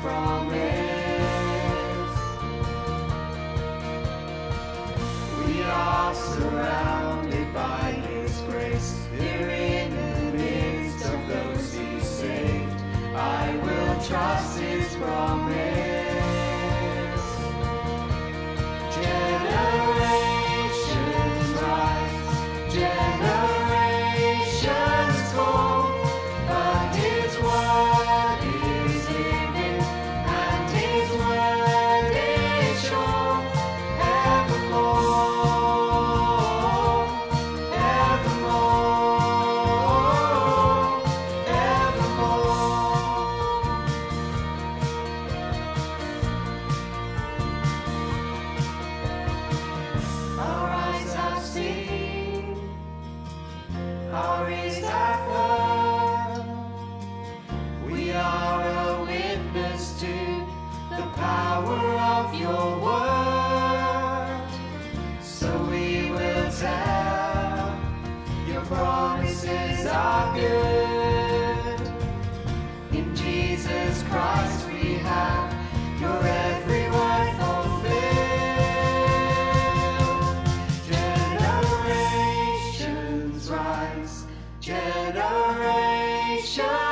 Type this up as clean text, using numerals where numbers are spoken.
promise. We are surrounded by His grace. Here in the midst of those He saved, I will trust His promise. Generations rise, generations fall, but His word is living and His word is sure. Evermore, evermore, evermore. Our eyes have seen, our ears have heard. We are a witness to the power of your word. So we will tell, your promises are good. In Jesus Christ we have your every word fulfilled. Generations rise, generations